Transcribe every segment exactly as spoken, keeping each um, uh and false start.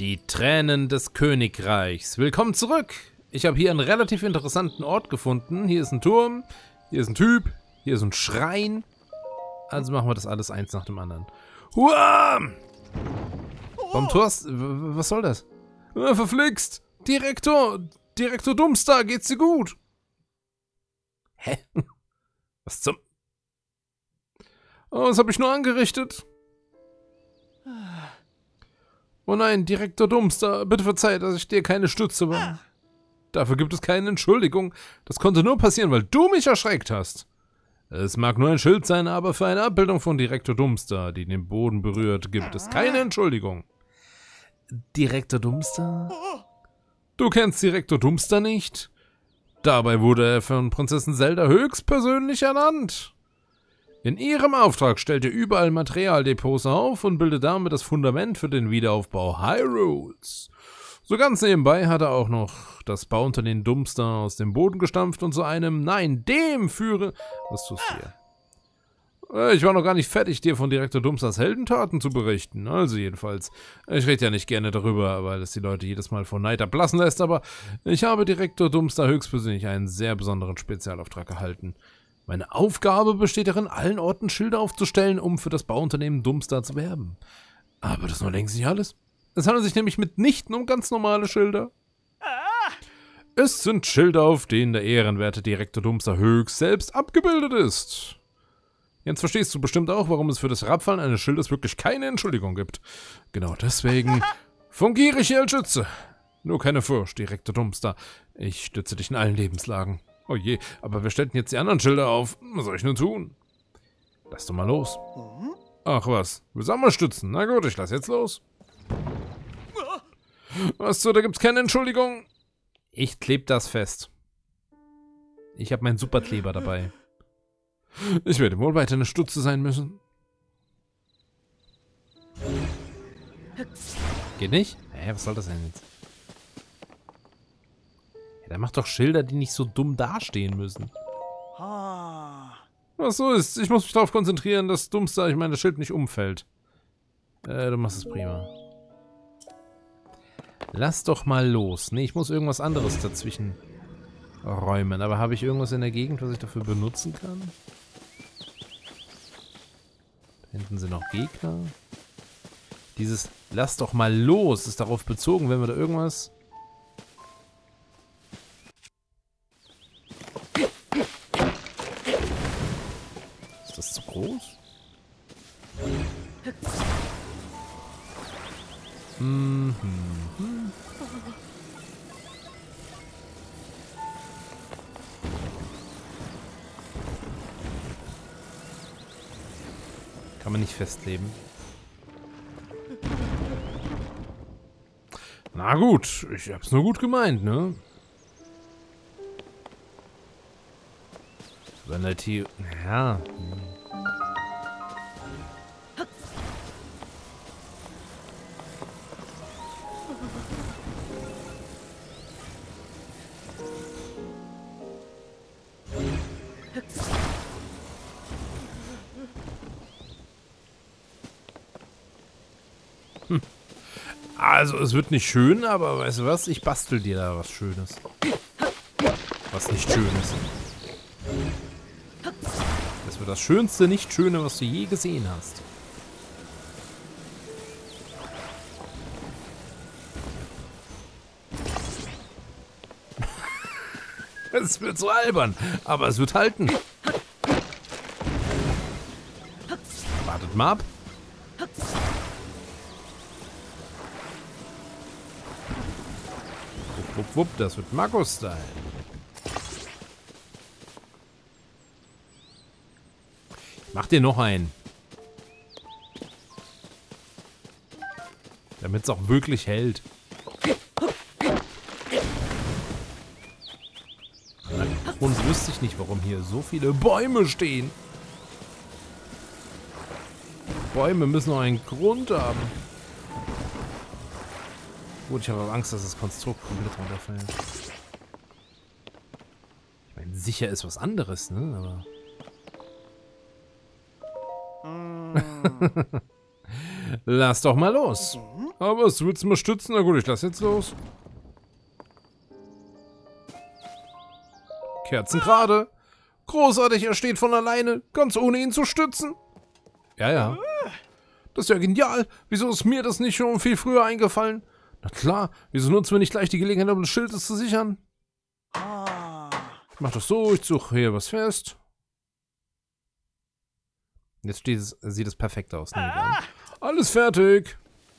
Die Tränen des Königreichs. Willkommen zurück. Ich habe hier einen relativ interessanten Ort gefunden. Hier ist ein Turm, hier ist ein Typ, hier ist ein Schrein. Also machen wir das alles eins nach dem anderen. Huah! Warum tust du? Was soll das? Ah, verflixt! Direktor! Direktor Dumpster, geht's dir gut? Hä? Was zum... Oh, was habe ich nur angerichtet? Oh nein, Direktor Dumpster, bitte verzeih, dass ich dir keine Stütze war. Dafür gibt es keine Entschuldigung. Das konnte nur passieren, weil du mich erschreckt hast. Es mag nur ein Schild sein, aber für eine Abbildung von Direktor Dumpster, die den Boden berührt, gibt es keine Entschuldigung. Direktor Dumpster? Du kennst Direktor Dumpster nicht? Dabei wurde er von Prinzessin Zelda höchstpersönlich ernannt. In ihrem Auftrag stellt er überall Materialdepots auf und bildet damit das Fundament für den Wiederaufbau Hyrules. So ganz nebenbei hat er auch noch das Bauunternehmen Dumpster aus dem Boden gestampft und zu einem, nein, dem führe... Was tust du hier? Ich war noch gar nicht fertig, dir von Direktor Dumpsters Heldentaten zu berichten. Also jedenfalls, ich rede ja nicht gerne darüber, weil es die Leute jedes Mal vor Neid ablassen lässt, aber ich habe Direktor Dumpster höchstpersönlich einen sehr besonderen Spezialauftrag erhalten. Meine Aufgabe besteht darin, allen Orten Schilder aufzustellen, um für das Bauunternehmen Dumpster zu werben. Aber das ist nur längst nicht alles. Es handelt sich nämlich mitnichten um ganz normale Schilder. Es sind Schilder, auf denen der ehrenwerte Direktor Dumpster höchst selbst abgebildet ist. Jetzt verstehst du bestimmt auch, warum es für das Herabfallen eines Schildes wirklich keine Entschuldigung gibt. Genau deswegen fungiere ich hier als Schütze. Nur keine Furcht, Direktor Dumpster. Ich stütze dich in allen Lebenslagen. Oh je, aber wir stellten jetzt die anderen Schilder auf. Was soll ich nun tun? Lass doch mal los. Ach was, wir sollen mal stützen. Na gut, ich lass jetzt los. Was so, da gibt's keine Entschuldigung. Ich kleb das fest. Ich habe meinen Superkleber dabei. Ich werde wohl weiter eine Stütze sein müssen. Geht nicht? Hä, was soll das denn jetzt? Ja, dann mach doch Schilder, die nicht so dumm dastehen müssen. Was so ist, ich muss mich darauf konzentrieren, dass Dumpster, ich meine, das Schild nicht umfällt. Äh, du machst es prima. Lass doch mal los. Ne, ich muss irgendwas anderes dazwischen räumen. Aber habe ich irgendwas in der Gegend, was ich dafür benutzen kann? Da hinten sind noch Gegner. Dieses Lass doch mal los ist darauf bezogen, wenn wir da irgendwas... Ist das zu groß? Mhm. Kann man nicht festleben. Na gut, ich hab's nur gut gemeint, ne? Wenn der Tio... Ja. Hm. Also, es wird nicht schön, aber weißt du was? Ich bastel dir da was Schönes. Was nicht schön ist. Das wird das schönste Nicht-Schöne, was du je gesehen hast. Es wird so albern, aber es wird halten. Wartet mal ab. Wupp, wupp, wupp, das wird Marco-Style. Mach dir noch einen. Damit es auch wirklich hält. Und wüsste ich nicht, warum hier so viele Bäume stehen. Bäume müssen noch einen Grund haben. Gut, ich habe Angst, dass das Konstrukt komplett runterfällt. Ich meine, sicher ist was anderes, ne? Aber... Lass doch mal los. Aber was willst du mal stützen? Na gut, ich lass jetzt los. Kerzen gerade. Großartig, er steht von alleine, ganz ohne ihn zu stützen. Ja, ja. Das ist ja genial. Wieso ist mir das nicht schon viel früher eingefallen? Na klar, wieso nutzen wir nicht gleich die Gelegenheit, um das Schild zu sichern? Ich mach das so, ich suche hier was fest. Jetzt steht es, sieht es perfekt aus. Alles fertig.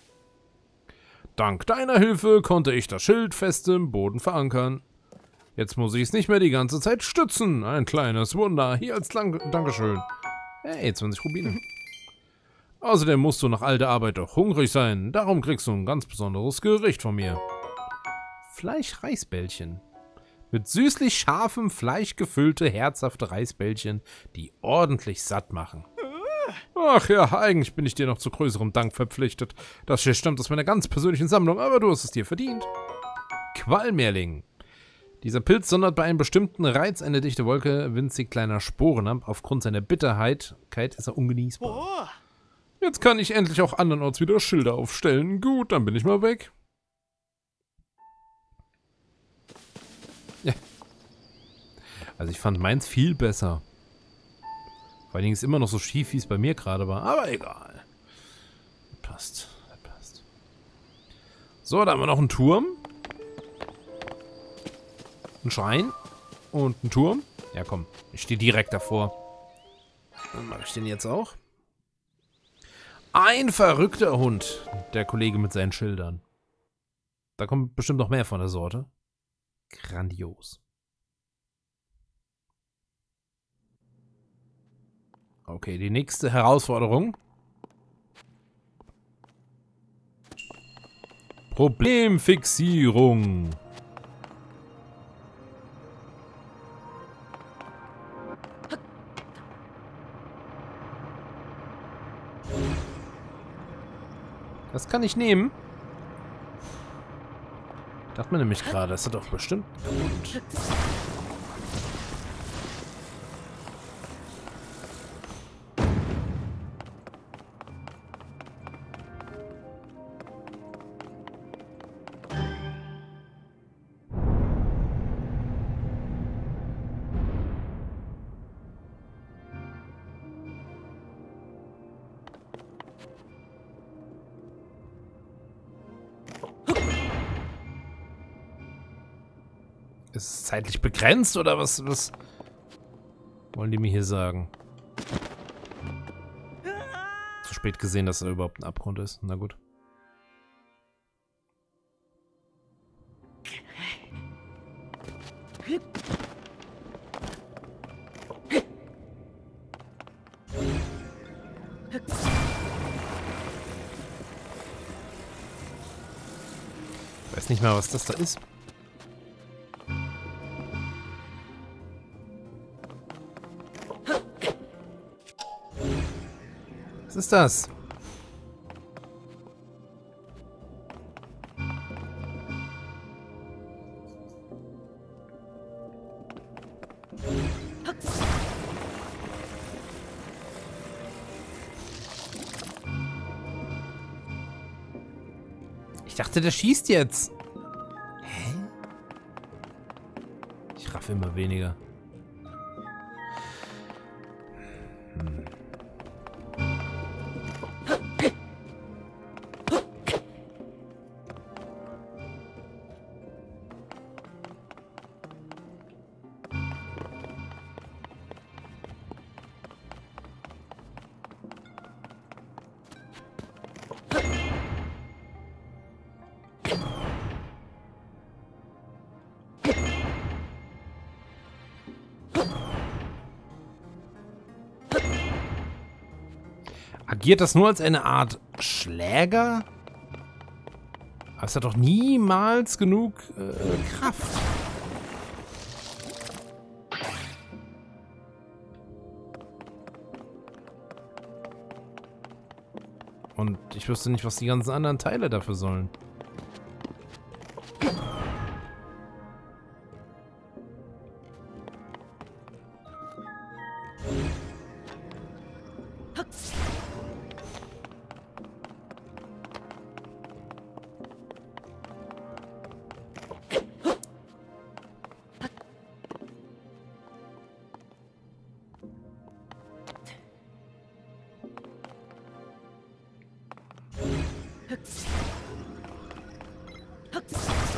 Dank deiner Hilfe konnte ich das Schild fest im Boden verankern. Jetzt muss ich es nicht mehr die ganze Zeit stützen. Ein kleines Wunder. Hier als Dank Dankeschön. Hey, zwanzig Rubine. Außerdem musst du nach all der Arbeit doch hungrig sein. Darum kriegst du ein ganz besonderes Gericht von mir. Fleisch-Reisbällchen. Mit süßlich scharfem Fleisch gefüllte, herzhafte Reisbällchen, die ordentlich satt machen. Ach ja, eigentlich bin ich dir noch zu größerem Dank verpflichtet. Das hier stammt aus meiner ganz persönlichen Sammlung, aber du hast es dir verdient. Qualmierling. Dieser Pilz sondert bei einem bestimmten Reiz eine dichte Wolke winzig kleiner Sporen ab. Aufgrund seiner Bitterheit ist er ungenießbar. Jetzt kann ich endlich auch andernorts wieder Schilder aufstellen. Gut, dann bin ich mal weg. Ja. Also ich fand meins viel besser. Vor allen Dingen ist es immer noch so schief, wie es bei mir gerade war. Aber egal. Passt. Passt. So, da haben wir noch einen Turm. Ein Schrein. Und ein Turm. Ja, komm. Ich stehe direkt davor. Dann mache ich den jetzt auch. Ein verrückter Hund. Der Kollege mit seinen Schildern. Da kommt bestimmt noch mehr von der Sorte. Grandios. Okay, die nächste Herausforderung. Problemfixierung. Das kann ich nehmen. Dachte mir nämlich gerade, das ist doch bestimmt gut. Ist es zeitlich begrenzt oder was, was wollen die mir hier sagen? Zu spät gesehen, dass da überhaupt ein Abgrund ist. Na gut. Ich weiß nicht mal, was das da ist. Was ist das? Ich dachte, der schießt jetzt. Hä? Ich raff immer weniger. Hm. Agiert das nur als eine Art Schläger? Aber es hat doch niemals genug äh, Kraft. Und ich wüsste nicht, was die ganzen anderen Teile dafür sollen.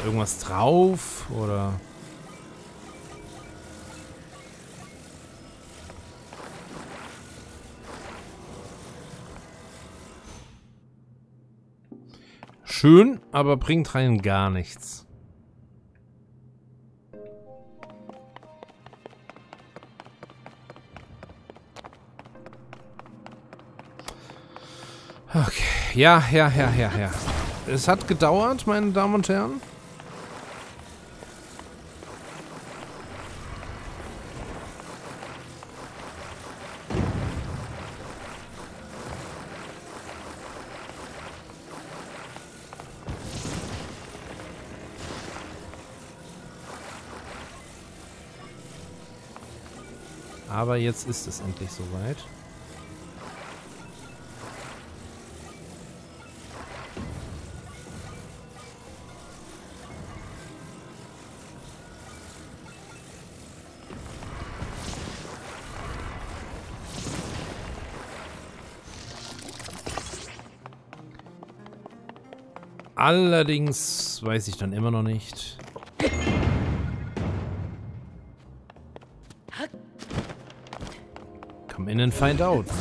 irgendwas drauf? Oder... Schön, aber bringt rein gar nichts. Okay. Ja, ja, ja, ja, ja. Es hat gedauert, meine Damen und Herren. Aber jetzt ist es endlich soweit. Allerdings weiß ich dann immer noch nicht. Come in and find out. Ne?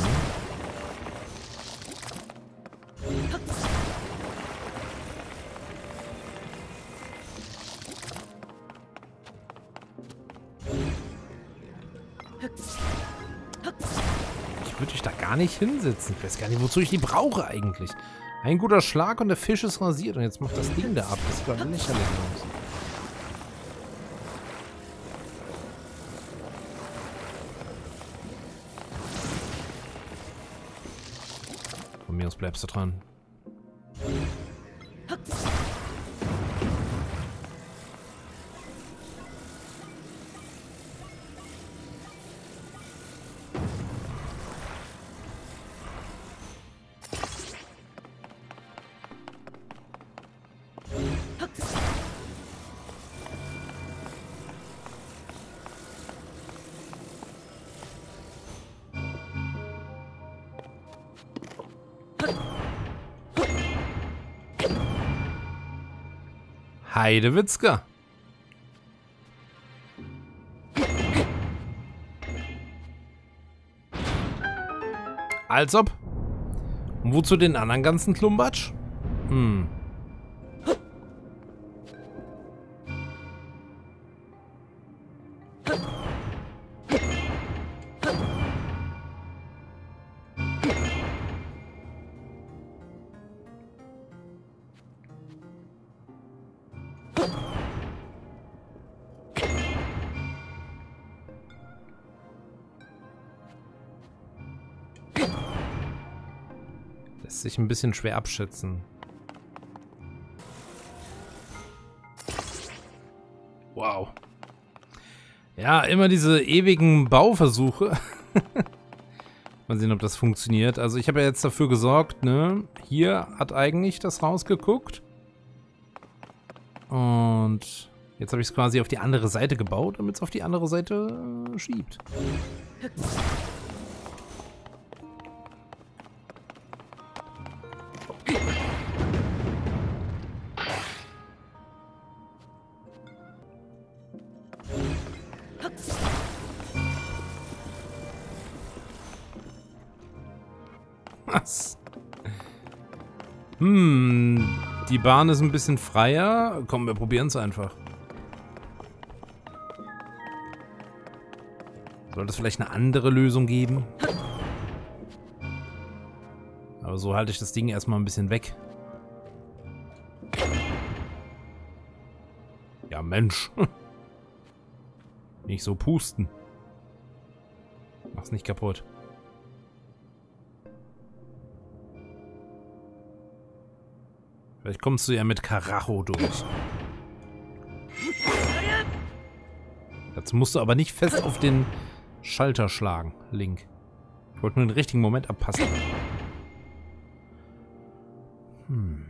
Ich würde dich da gar nicht hinsetzen. Ich weiß gar nicht, wozu ich die brauche eigentlich. Ein guter Schlag und der Fisch ist rasiert. Und jetzt macht das Ding da ab. Das sieht aber lächerlich aus. Von mir aus bleibst du dran. Heidewitzka. Als ob. Und wozu den anderen ganzen Klumbatsch? Hm. Lässt sich ein bisschen schwer abschätzen. Wow. Ja, immer diese ewigen Bauversuche. Mal sehen, ob das funktioniert. Also ich habe ja jetzt dafür gesorgt, ne? Hier hat eigentlich das rausgeguckt. Und jetzt habe ich es quasi auf die andere Seite gebaut, damit es auf die andere Seite äh, schiebt. Was? Hm, die Bahn ist ein bisschen freier. Komm, wir probieren es einfach. Sollte es vielleicht eine andere Lösung geben? Aber so halte ich das Ding erstmal ein bisschen weg. Ja, Mensch. Nicht so pusten. Mach's nicht kaputt. Vielleicht kommst du ja mit Karacho durch. Jetzt musst du aber nicht fest auf den Schalter schlagen, Link. Ich wollte nur den richtigen Moment abpassen. Hm.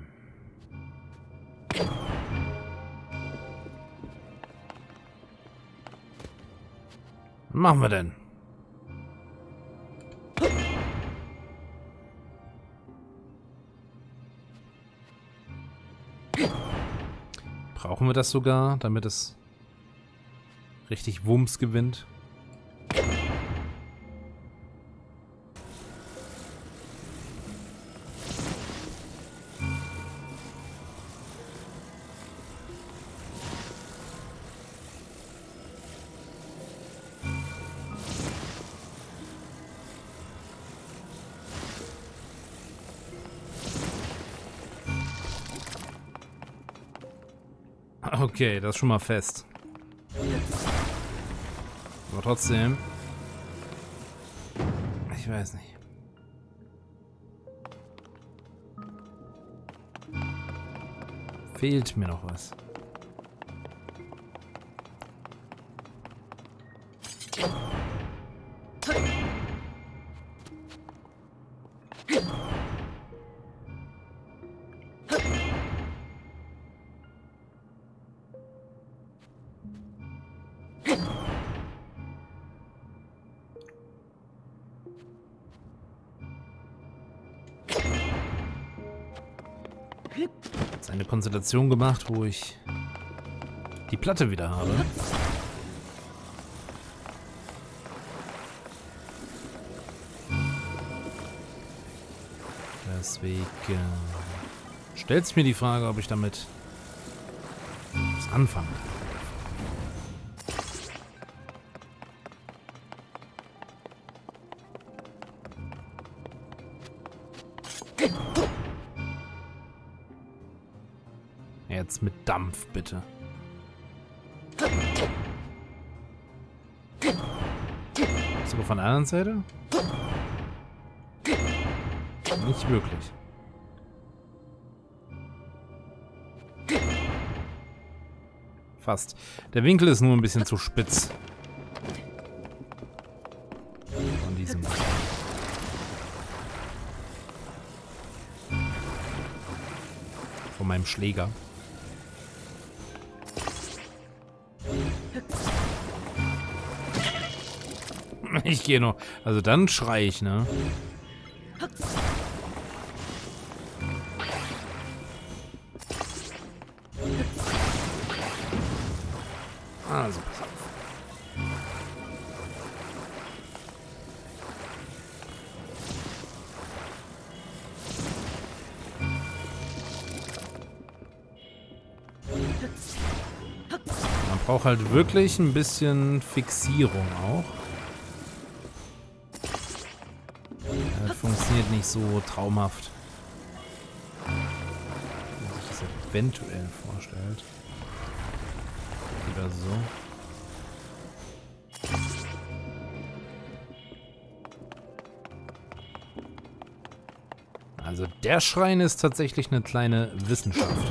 Was machen wir denn? Brauchen wir das sogar, damit es richtig Wumms gewinnt? Okay, das ist schon mal fest. Aber trotzdem. Ich weiß nicht. Fehlt mir noch was. Jetzt eine Konstellation gemacht, wo ich die Platte wieder habe. Deswegen äh, stellt sich mir die Frage, ob ich damit was anfangen kann. Jetzt mit Dampf, bitte. Sogar von der anderen Seite? Nicht wirklich. Fast. Der Winkel ist nur ein bisschen zu spitz. Von diesem. Von meinem Schläger. Ich gehe noch. Also dann schrei ich, ne? Also, pass auf. Man braucht halt wirklich ein bisschen Fixierung auch. Das funktioniert nicht so traumhaft, wie man sich das eventuell vorstellt. Lieber so. Also der Schrein ist tatsächlich eine kleine Wissenschaft.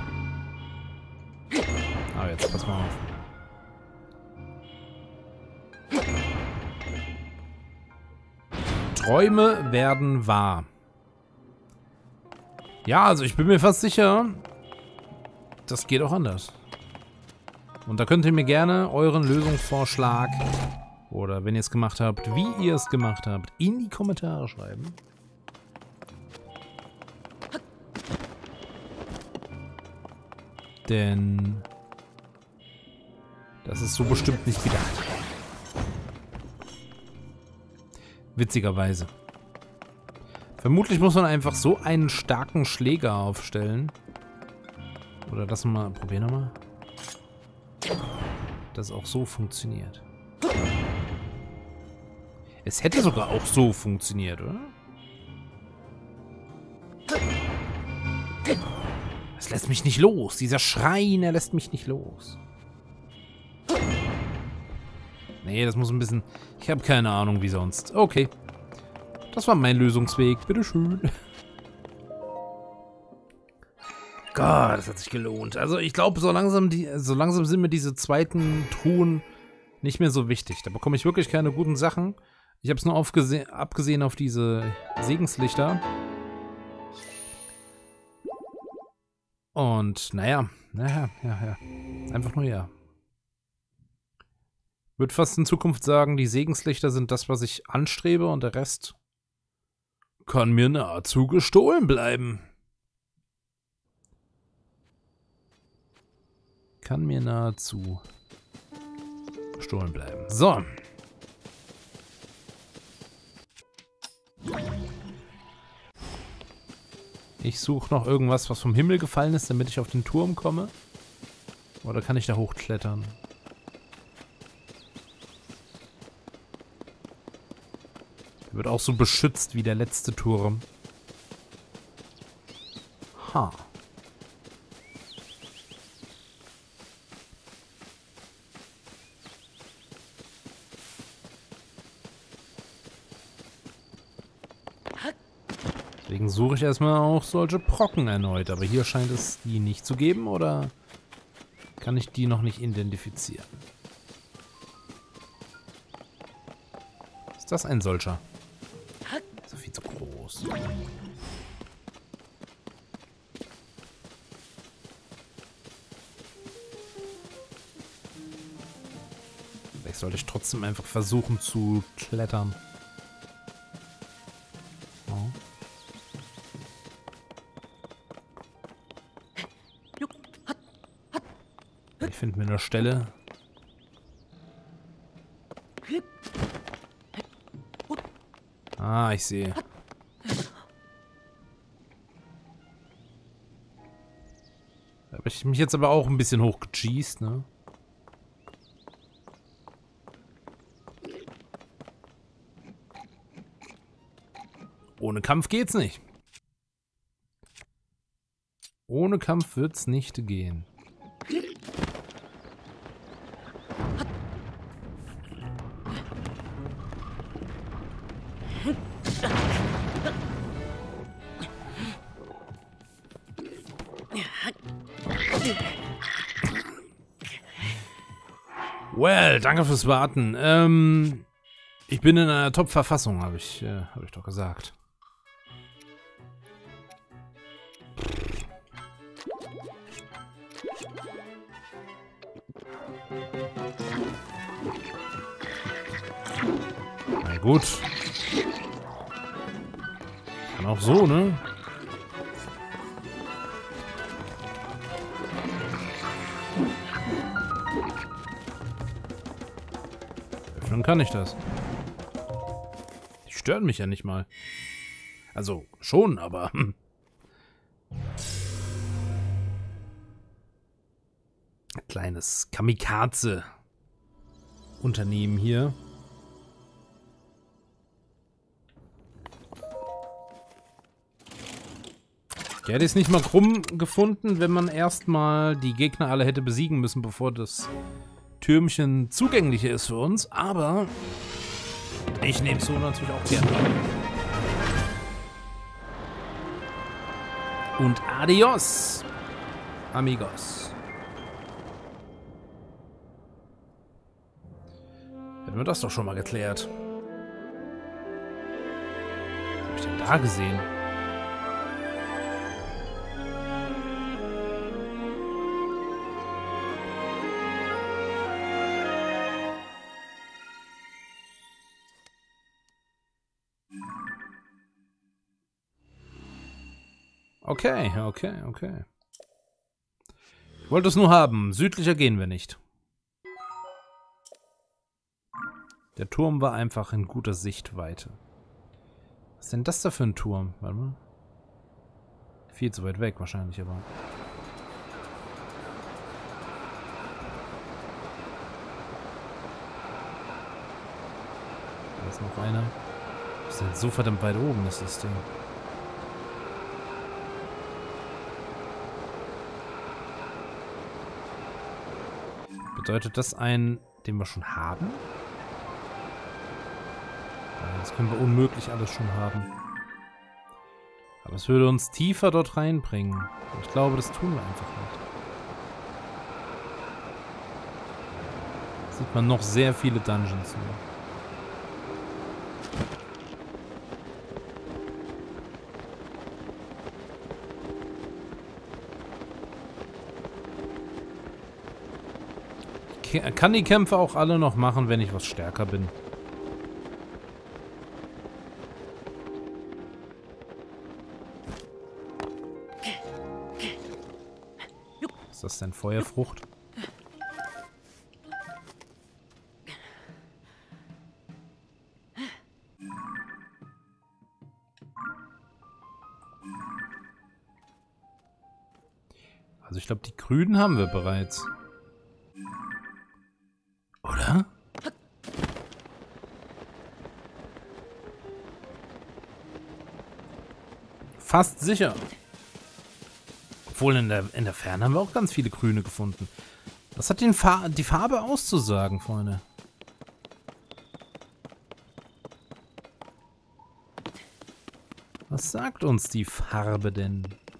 Aber jetzt pass mal auf. Träume werden wahr. Ja, also ich bin mir fast sicher, das geht auch anders. Und da könnt ihr mir gerne euren Lösungsvorschlag oder wenn ihr es gemacht habt, wie ihr es gemacht habt, in die Kommentare schreiben. Denn das ist so bestimmt nicht gedacht. Witzigerweise. Vermutlich muss man einfach so einen starken Schläger aufstellen. Oder das mal. Probieren wir mal. Dass es auch so funktioniert. Es hätte sogar auch so funktioniert, oder? Es lässt mich nicht los. Dieser Schrein, er lässt mich nicht los. Nee, das muss ein bisschen... Ich habe keine Ahnung, wie sonst. Okay. Das war mein Lösungsweg. Bitteschön. Gott, das hat sich gelohnt. Also ich glaube, so langsam, die, so langsam sind mir diese zweiten Truhen nicht mehr so wichtig. Da bekomme ich wirklich keine guten Sachen. Ich habe es nur aufgese- abgesehen auf diese Segenslichter. Und naja, naja, ja, ja. Einfach nur ja. Würde fast in Zukunft sagen, die Segenslichter sind das, was ich anstrebe und der Rest kann mir nahezu gestohlen bleiben. kann mir nahezu gestohlen bleiben. So. Ich suche noch irgendwas, was vom Himmel gefallen ist, damit ich auf den Turm komme. Oder kann ich da hochklettern? Der wird auch so beschützt wie der letzte Turm. Ha. Deswegen suche ich erstmal auch solche Brocken erneut. Aber hier scheint es die nicht zu geben, oder kann ich die noch nicht identifizieren? Ist das ein solcher? Ist doch viel zu groß. Vielleicht sollte ich trotzdem einfach versuchen zu klettern. Oh. Ich finde mir eine Stelle. Ah, ich sehe. Da habe ich mich jetzt aber auch ein bisschen hochgecheast, ne? Ohne Kampf geht's nicht. Ohne Kampf wird's nicht gehen. Well, danke fürs Warten. Ähm, ich bin in einer Top-Verfassung, habe ich, äh, hab ich doch gesagt. Na gut. Kann auch so, ne? Öffnen kann ich das. Die stören mich ja nicht mal. Also, schon, aber... Hm. Kleines Kamikaze-Unternehmen hier. Ich hätte es nicht mal krumm gefunden, wenn man erstmal die Gegner alle hätte besiegen müssen, bevor das Türmchen zugänglicher ist für uns. Aber ich nehme es so natürlich auch gerne. Und adios, amigos. Hätten wir das doch schon mal geklärt. Was habe ich denn da gesehen? Okay, okay, okay. Ich wollte es nur haben. Südlicher gehen wir nicht. Der Turm war einfach in guter Sichtweite. Was ist denn das da für ein Turm? Warte mal. Viel zu weit weg wahrscheinlich, aber... Da ist noch einer. Was ist denn so verdammt weit oben ist das Ding? Bedeutet das ein, den wir schon haben? Das können wir unmöglich alles schon haben. Aber es würde uns tiefer dort reinbringen. Ich glaube, das tun wir einfach nicht. Da sieht man noch sehr viele Dungeons. Hier. Ich kann die Kämpfe auch alle noch machen, wenn ich was stärker bin. Ist das denn Feuerfrucht? Ich glaube, die grünen haben wir bereits. Oder? Fast sicher. Obwohl in der, in der Ferne haben wir auch ganz viele grüne gefunden. Was hat den Fa- die Farbe auszusagen, Freunde? Was sagt uns die Farbe denn?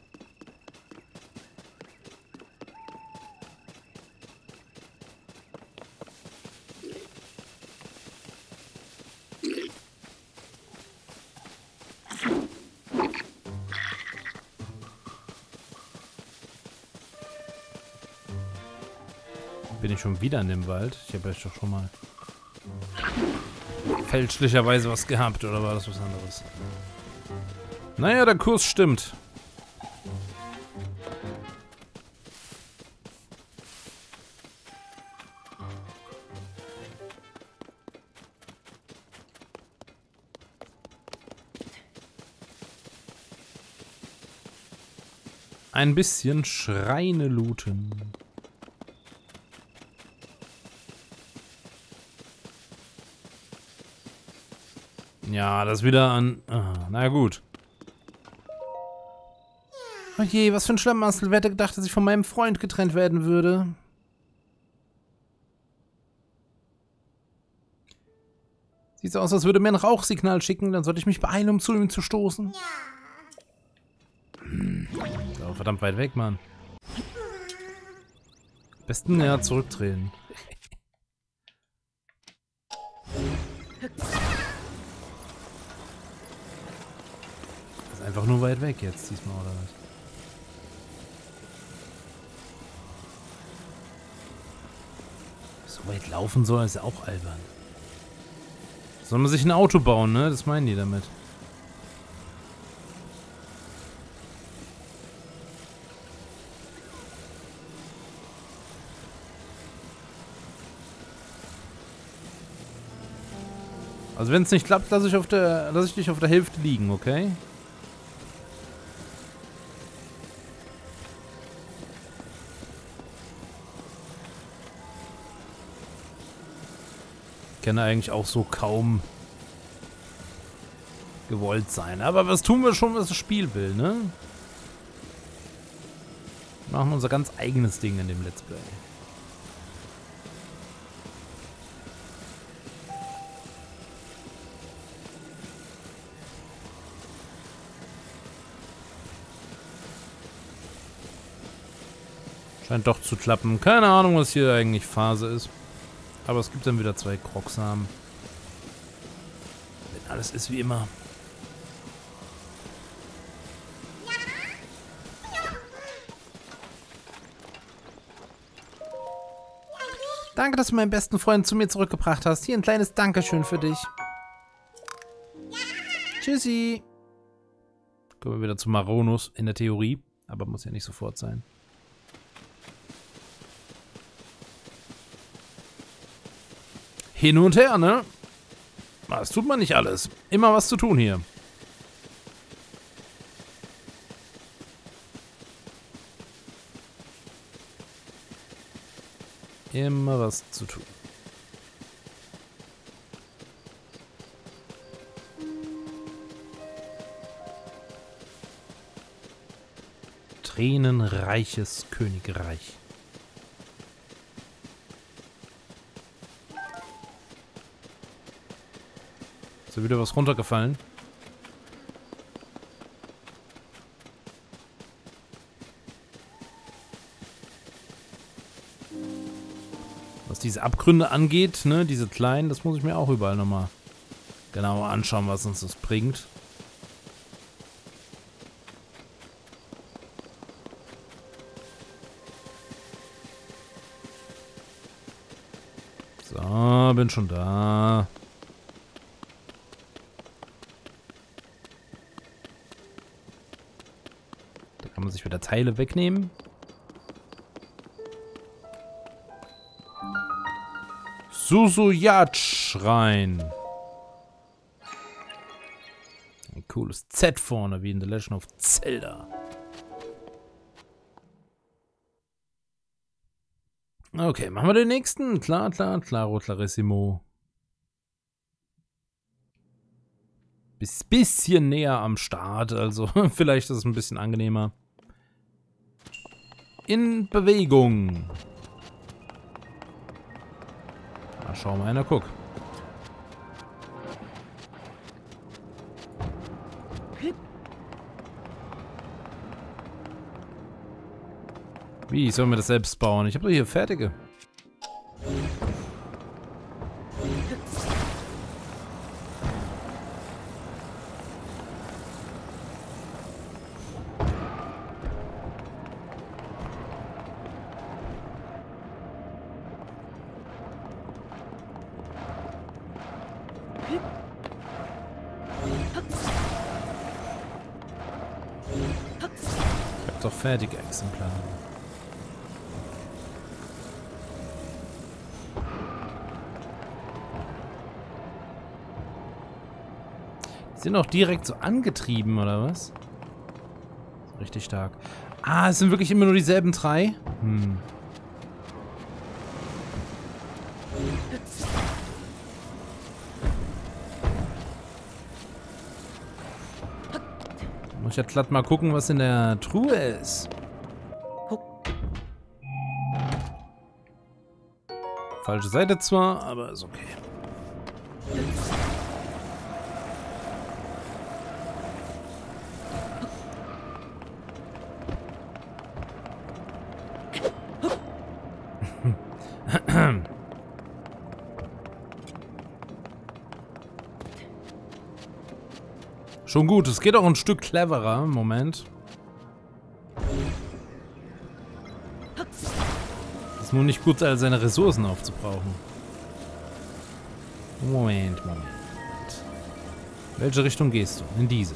Bin ich schon wieder in dem Wald? Ich habe ja doch schon mal fälschlicherweise was gehabt, oder war das was anderes? Naja, der Kurs stimmt. Ein bisschen Schreine looten. Ja, das wieder an... Ah, na gut. Oh je, was für ein Schlamassel. Wer hätte gedacht, dass ich von meinem Freund getrennt werden würde? Sieht so aus, als würde mir ein Rauchsignal schicken. Dann sollte ich mich beeilen, um zu ihm zu stoßen. Hm. So, verdammt weit weg, Mann. Am besten ja zurückdrehen. Das ist einfach nur weit weg jetzt diesmal, oder was? So weit laufen soll, ist ja auch albern. Soll man sich ein Auto bauen, ne? Das meinen die damit. Also wenn es nicht klappt, lasse ich auf der, lasse ich dich auf der Hälfte liegen, okay? Kann eigentlich auch so kaum gewollt sein. Aber was tun wir schon, was das Spiel will, ne? Wir machen unser ganz eigenes Ding in dem Let's Play. Scheint doch zu klappen. Keine Ahnung, was hier eigentlich Phase ist. Aber es gibt dann wieder zwei Krogsamen. Wenn alles ist wie immer. Danke, dass du meinen besten Freund zu mir zurückgebracht hast. Hier ein kleines Dankeschön für dich. Tschüssi. Kommen wir wieder zu Maronus in der Theorie. Aber muss ja nicht sofort sein. Hin und her, ne? Das tut man nicht alles. Immer was zu tun hier. Immer was zu tun. Tränenreiches Königreich. Ist da wieder was runtergefallen? Was diese Abgründe angeht, ne, diese kleinen, das muss ich mir auch überall nochmal genauer anschauen, was uns das bringt. So, bin schon da. Da kann man sich wieder Teile wegnehmen. Susuyat-Schrein. Ein cooles Z vorne, wie in The Legend of Zelda. Okay, machen wir den nächsten. Klar, klar, klaro, clarissimo. Bis bisschen näher am Start, also vielleicht ist es ein bisschen angenehmer. In Bewegung. Na, schau mal einer, guck. Wie, sollen wir das selbst bauen? Ich habe doch hier fertige. Ich habe doch fertige Exemplare. Sind auch direkt so angetrieben, oder was? Richtig stark. Ah, es sind wirklich immer nur dieselben drei? Hm. Muss ich ja glatt mal gucken, was in der Truhe ist. Falsche Seite zwar, aber ist okay. Schon gut, es geht auch ein Stück cleverer. Moment. Ist nur nicht gut, all seine Ressourcen aufzubrauchen. Moment, Moment. In welche Richtung gehst du? In diese.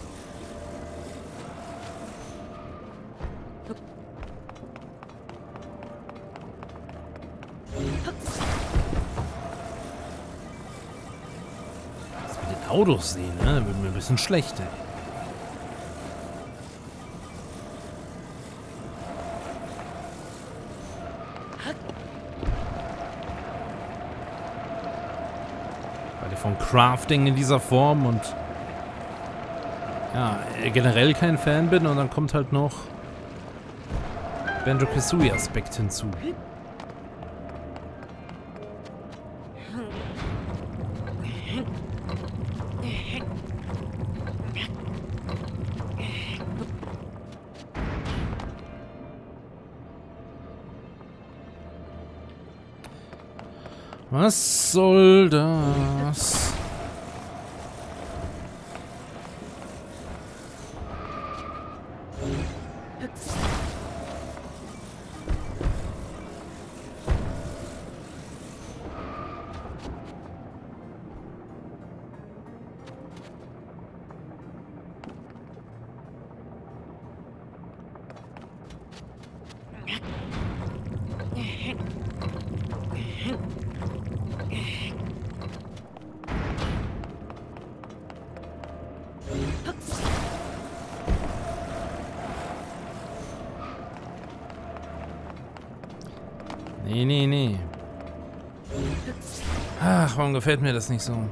Autos sehen, ne? Da wird mir ein bisschen schlecht, ey. Weil ich von Crafting in dieser Form und ja, generell kein Fan bin und dann kommt halt noch Banjo-Kazooie-Aspekt hinzu. Was soll das? Nee, nee, nee. Ach, warum gefällt mir das nicht so?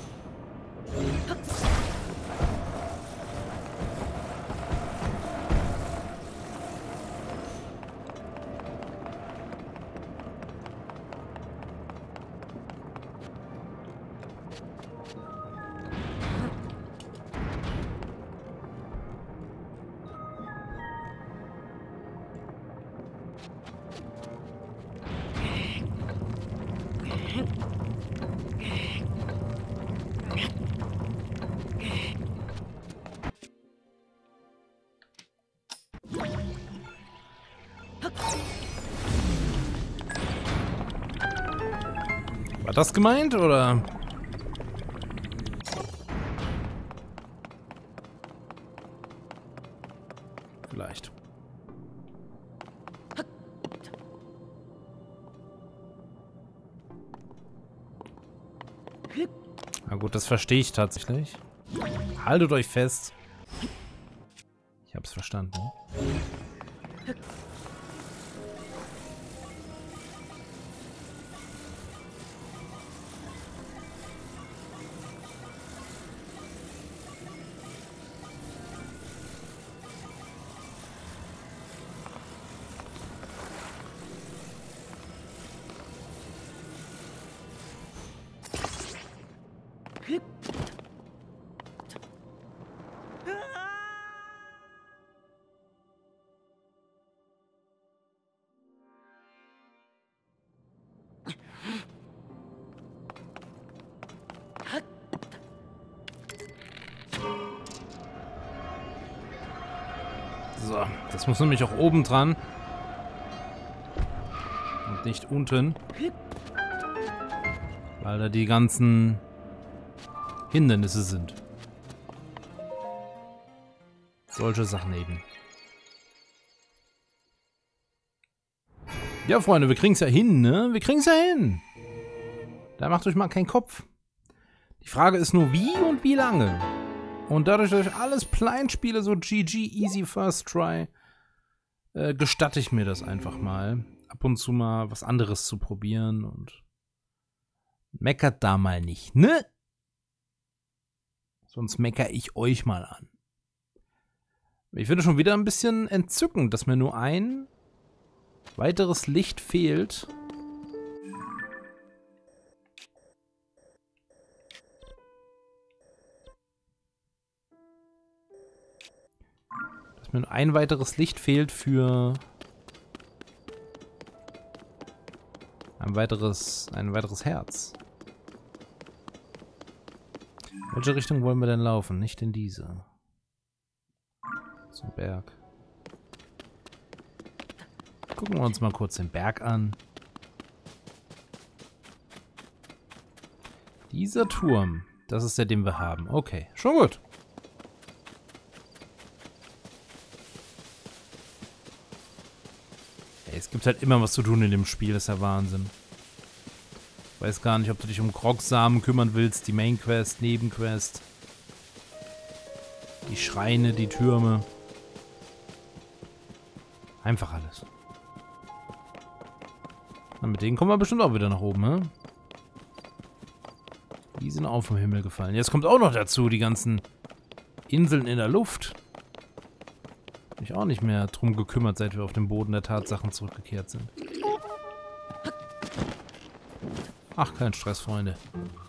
War das gemeint, oder? Vielleicht. Na gut, das verstehe ich tatsächlich. Haltet euch fest. Ich hab's verstanden. Das muss nämlich auch oben dran. Und nicht unten. Weil da die ganzen Hindernisse sind. Solche Sachen eben. Ja, Freunde, wir kriegen's ja hin, ne? Wir kriegen's ja hin. Da macht euch mal keinen Kopf. Die Frage ist nur, wie und wie lange. Und dadurch, dass ich alles plein spiele, so G G, easy first try, äh, gestatte ich mir das einfach mal. Ab und zu mal was anderes zu probieren und meckert da mal nicht, ne? Sonst meckere ich euch mal an. Ich finde schon wieder ein bisschen entzückend, dass mir nur ein weiteres Licht fehlt. Dass mir nur ein weiteres Licht fehlt für ein weiteres, ein weiteres Herz. In welche Richtung wollen wir denn laufen? Nicht in diese. Zum Berg. Gucken wir uns mal kurz den Berg an. Dieser Turm, das ist der, den wir haben. Okay, schon gut. Ey, es gibt halt immer was zu tun in dem Spiel, das ist ja Wahnsinn. Ich weiß gar nicht, ob du dich um Krogsamen kümmern willst, die Main-Quest, Nebenquest. Die Schreine, die Türme. Einfach alles. Na, mit denen kommen wir bestimmt auch wieder nach oben, ne? Die sind auch vom Himmel gefallen. Jetzt kommt auch noch dazu die ganzen Inseln in der Luft. Hab mich auch nicht mehr drum gekümmert, seit wir auf den Boden der Tatsachen zurückgekehrt sind. Ach, kein Stress, Freunde.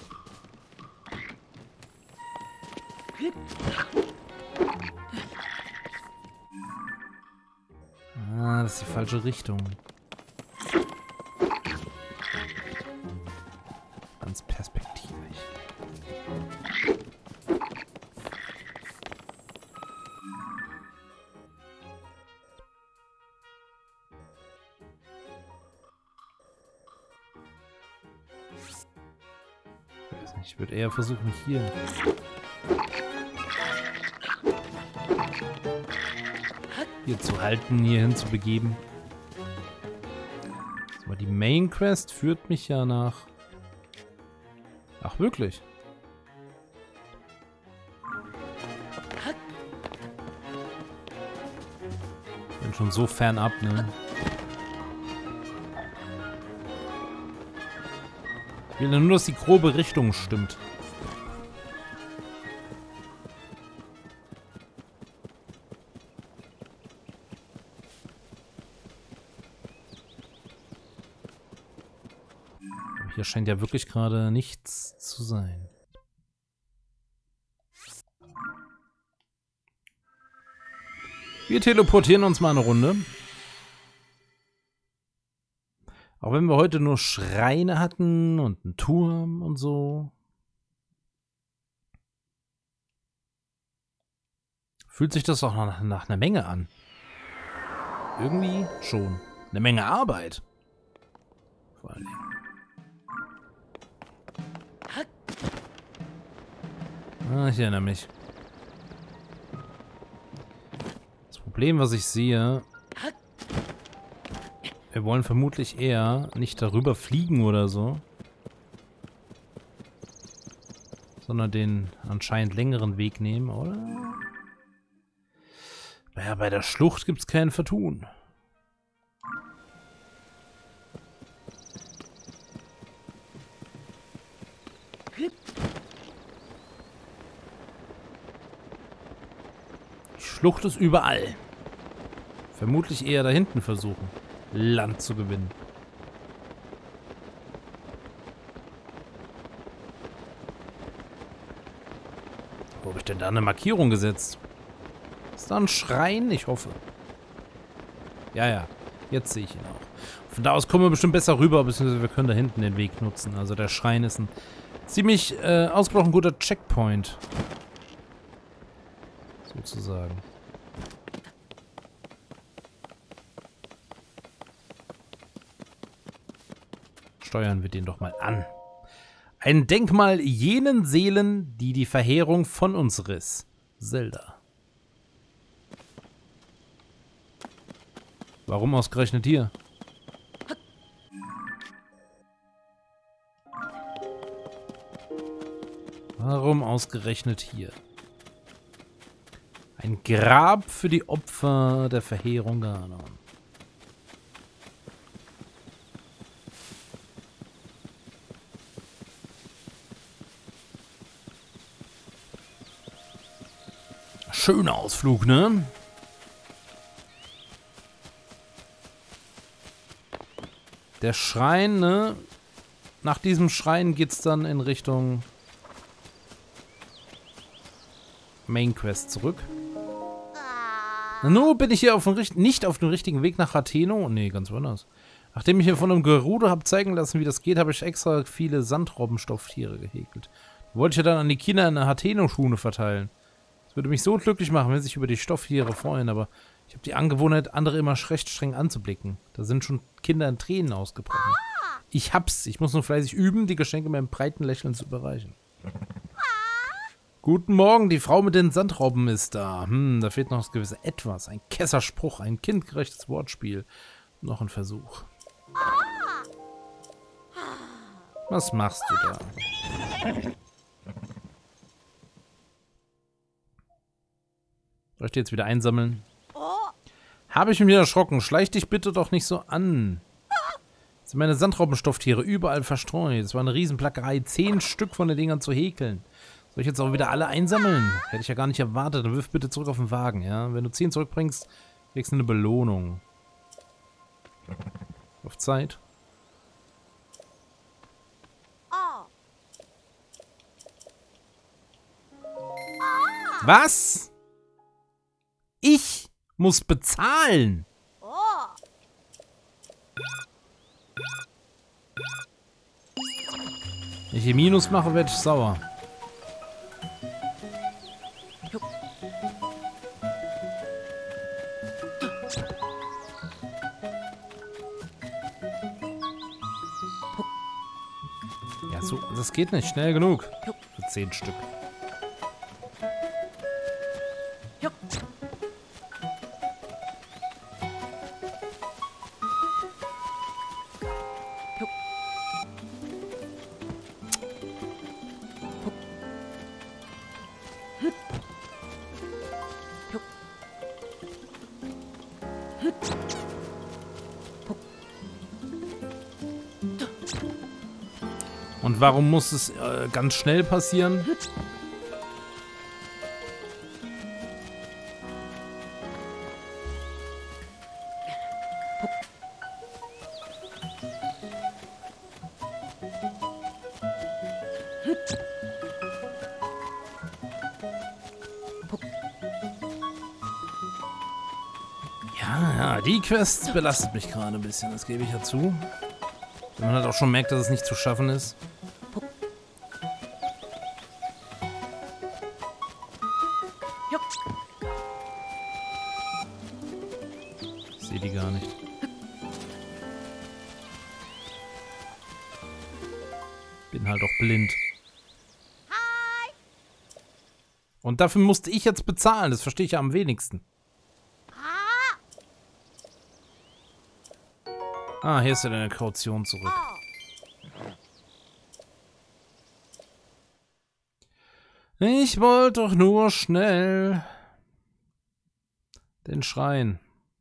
Ah, das ist die falsche Richtung. Ganz perspektivisch. Ich weiß nicht, ich würde eher versuchen, mich hier... hier zu halten, hierhin zu begeben. Aber die Main Quest führt mich ja nach... Ach, wirklich? Bin schon so fernab, ne? Ich will nur, dass die grobe Richtung stimmt. Hier scheint ja wirklich gerade nichts zu sein. Wir teleportieren uns mal eine Runde. Auch wenn wir heute nur Schreine hatten und einen Turm und so. Fühlt sich das auch nach, nach einer Menge an. Irgendwie schon. Eine Menge Arbeit. Vor allen Dingen. Ah, ich erinnere mich. Das Problem, was ich sehe, wir wollen vermutlich eher nicht darüber fliegen oder so, sondern den anscheinend längeren Weg nehmen, oder? Naja, bei der Schlucht gibt es kein Vertun. Schlucht ist überall. Vermutlich eher da hinten versuchen, Land zu gewinnen. Wo habe ich denn da eine Markierung gesetzt? Ist da ein Schrein? Ich hoffe. Ja, ja. Jetzt sehe ich ihn auch. Von da aus kommen wir bestimmt besser rüber, beziehungsweise wir können da hinten den Weg nutzen. Also der Schrein ist ein ziemlich äh, ausgesprochen guter Checkpoint. Sozusagen. Steuern wir den doch mal an. Ein Denkmal jenen Seelen, die die Verheerung von uns riss. Zelda. Warum ausgerechnet hier? Warum ausgerechnet hier? Ein Grab für die Opfer der Verheerung Ganon. Schöner Ausflug, ne? Der Schrein, ne? Nach diesem Schrein geht's dann in Richtung Main Quest zurück. Nun bin ich hier auf dem nicht auf dem richtigen Weg nach Hateno. Nee, ganz woanders. Nachdem ich mir von einem Gerudo habe zeigen lassen, wie das geht, habe ich extra viele Sandrobbenstofftiere gehäkelt. Wollte ich ja dann an die Kinder eine Hateno-Schune verteilen. Das würde mich so glücklich machen, wenn sie sich über die Stofftiere freuen, aber ich habe die Angewohnheit, andere immer recht streng anzublicken. Da sind schon Kinder in Tränen ausgebrochen. Ich hab's. Ich muss nur fleißig üben, die Geschenke mit einem breiten Lächeln zu überreichen. Guten Morgen, die Frau mit den Sandrobben ist da. Hm, da fehlt noch das gewisse Etwas. Ein Kesserspruch, ein kindgerechtes Wortspiel. Noch ein Versuch. Was machst du da? Soll ich die jetzt wieder einsammeln? Habe ich mich erschrocken. Schleich dich bitte doch nicht so an. Das sind meine Sandrobbenstofftiere überall verstreut. Es war eine Riesenplackerei, zehn Stück von den Dingern zu häkeln. Soll ich jetzt auch wieder alle einsammeln? Hätte ich ja gar nicht erwartet. Dann wirf bitte zurück auf den Wagen, ja? Wenn du zehn zurückbringst, kriegst du eine Belohnung. Auf Zeit. Was? Ich muss bezahlen. Wenn ich hier Minus mache, werde ich sauer. Ja, so, das geht nicht schnell genug. Für zehn Stück. Und warum muss es äh, ganz schnell passieren? Ja, ja, die Quest belastet mich gerade ein bisschen, das gebe ich ja zu. Wenn man halt auch schon merkt, dass es nicht zu schaffen ist. Ich sehe die gar nicht. Bin halt auch blind. Und dafür musste ich jetzt bezahlen, das verstehe ich ja am wenigsten. Ah, hier ist ja deine Kaution zurück. Ich wollte doch nur schnell den Schrein.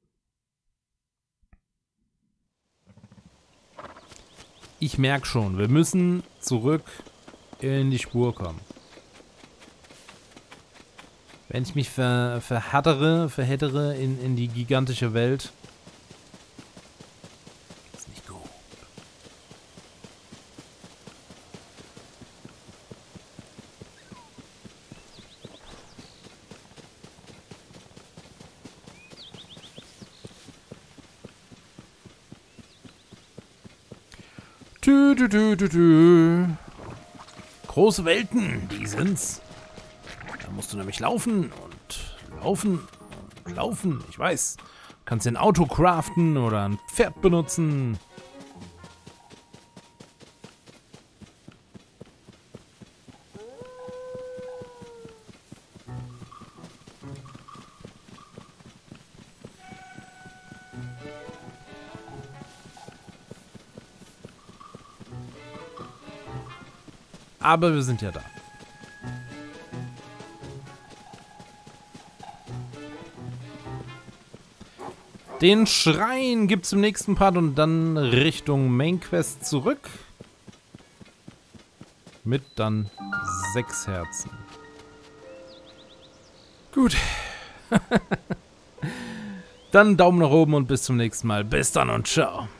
Ich merke schon, wir müssen zurück in die Spur kommen. Wenn ich mich ver verhattere, verhettere in, in die gigantische Welt. Ist nicht gut. Tü, tü, tü, tü, tü. Große Welten, die sind's. Da musst du nämlich laufen und laufen und laufen. Ich weiß. Du kannst ein Auto craften oder ein Pferd benutzen. Aber wir sind ja da. Den Schrein gibt es im nächsten Part und dann Richtung Main Quest zurück. Mit dann sechs Herzen. Gut. Dann Daumen nach oben und bis zum nächsten Mal. Bis dann und ciao.